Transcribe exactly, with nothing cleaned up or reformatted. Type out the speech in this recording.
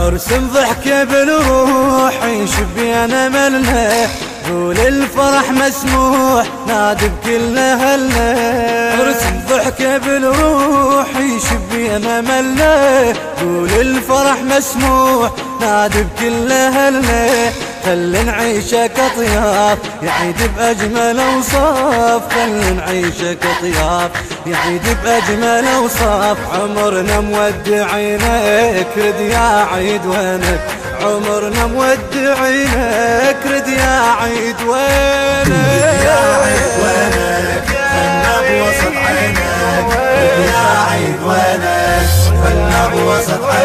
ارسم ضحكة بالروح شبينا ملنا، قول الفرح مسموح نادي بكل اهلنا. ارسم ضحكة بالروح شبينا ملنا، قول الفرح مسموح نادي بكل اهلنا. خل نعيشه كطياف يعيد بأجمل أوصاف، خل نعيشه كطياف يعيد بأجمل أوصاف. عمرنا مودعينك رد يا عيد وينك، عمرنا مودعينك رد يا عيد وينك، يا عيد وينك خلنا بوسط عينك، يا عيد وينك خلنا بوسط عينك.